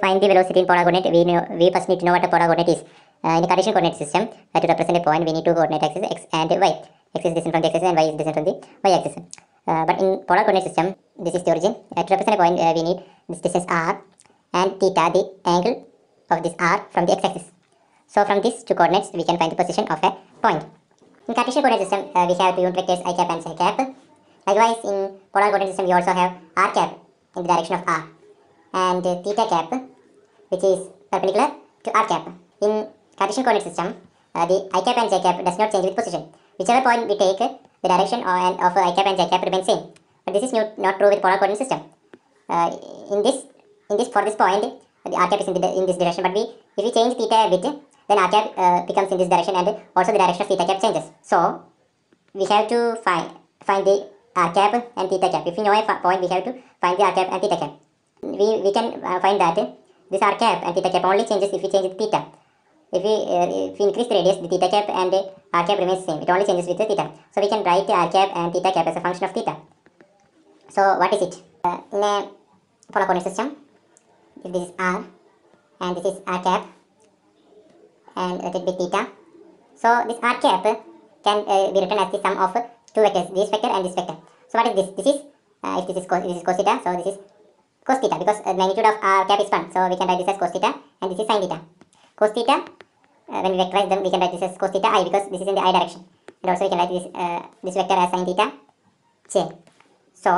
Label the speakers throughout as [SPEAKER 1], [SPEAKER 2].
[SPEAKER 1] Find the velocity in polar coordinate. We first need to know what a polar coordinate is. In a Cartesian coordinate system, to represent a point, we need two coordinate axes, x and y. X is distant from the x axis and y is distant from the y axis. But in polar coordinate system, this is the origin. To represent a point, we need this distance r and theta, the angle of this r from the x axis. So from these two coordinates, we can find the position of a point. In Cartesian coordinate system, we have two unit vectors I cap and psi cap. Likewise, in polar coordinate system, we also have r cap in the direction of r and theta cap, which is perpendicular to r cap. In Cartesian coordinate system, the I cap and j cap does not change with position. Whichever point we take, the direction of I cap and j cap remains same. But this is not true with polar coordinate system. For this point, the r cap is in this direction. But if we change theta a bit, then r cap becomes in this direction, and also the direction of theta cap changes. So we have to find the r cap and theta cap. If we know a point, we have to find the r cap and theta cap. We can find that this r cap and theta cap only changes if we change the theta. If we increase the radius, the theta cap and r cap remains same. It only changes with the theta. So we can write r cap and theta cap as a function of theta. So what is it? In a polar coordinate system, if this is r and this is r cap and let it be theta. So this r cap can be written as the sum of two vectors, this vector and this vector. So what is this? This is if this is cos theta, so this is cos theta, because the magnitude of r cap is 1. So we can write this as cos theta and this is sin theta. Cos theta, when we vectorize them, we can write this as cos theta I, because this is in the I direction. And also we can write this vector as sin theta j. So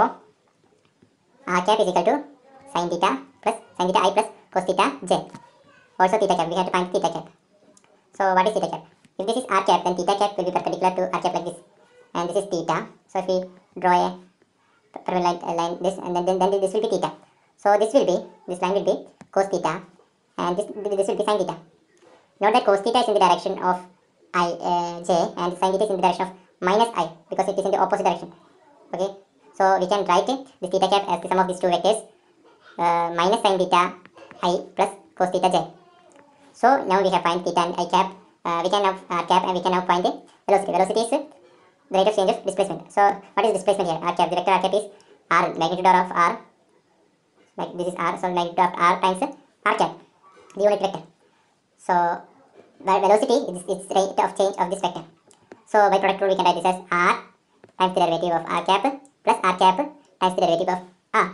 [SPEAKER 1] r cap is equal to sin theta I plus cos theta j. Also theta cap, we have to find theta cap. So what is theta cap? If this is r cap, then theta cap will be perpendicular to r cap like this. And this is theta. So if we draw a perpendicular line this, and then this will be theta. So this line will be cos theta, and this will be sin theta. Note that cos theta is in the direction of j, and sin theta is in the direction of minus I, because it is in the opposite direction. Okay, so we can write this theta cap as the sum of these two vectors, minus sin theta I plus cos theta j. So now we have find theta and I cap. We can now r cap, and we can now find the velocity. Velocity is the rate of change of displacement. So what is displacement here? R cap, the vector r cap is r, magnitude of r, like this is r, so magnitude of r times r cap, the unit vector. So velocity is its rate of change of this vector. So by product rule, we can write this as r times the derivative of r cap plus r cap times the derivative of r.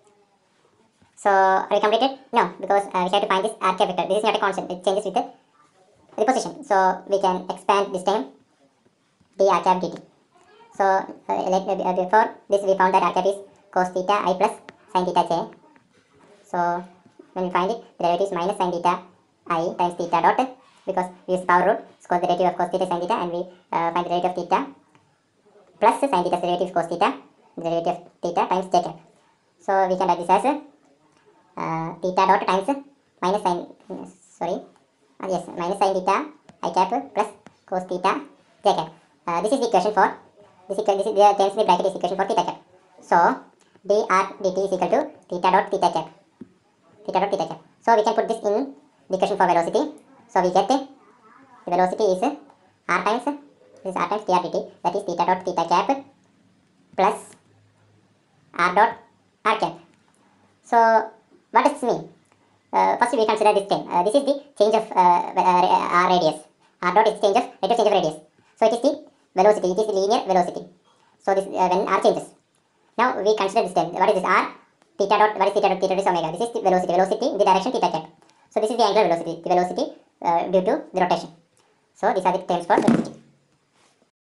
[SPEAKER 1] So are we completed? No, because we have to find this r cap vector. This is not a constant, it changes with the position. So we can expand this time dr cap dt. So before this, we found that r cap is cos theta I plus sin theta j. So when we find it, the derivative is minus sin theta I times theta dot, because we use power rule, square the derivative of cos theta sin theta, and we find the derivative of theta plus sin theta's derivative is cos theta, the derivative of theta times j cap. So we can write this as theta dot times minus sin theta I cap plus cos theta j cap. This is the equation for this is the terms in the bracket is equation for theta cap. So dr dt is equal to theta dot theta cap. So we can put this in the equation for velocity. So we get the velocity is r times dr dt, that is theta dot theta cap plus r dot r cap. So what does this mean? First we consider this term. This is the change of r radius. R dot is rate of change of radius. So it is the velocity. It is the linear velocity. So this when r changes. Now we consider this term. What is this r? Theta dot. What is theta dot? Theta dot is omega. This is the velocity. Velocity in the direction theta cap. So this is the angular velocity. The velocity due to the rotation. So these are the terms for velocity.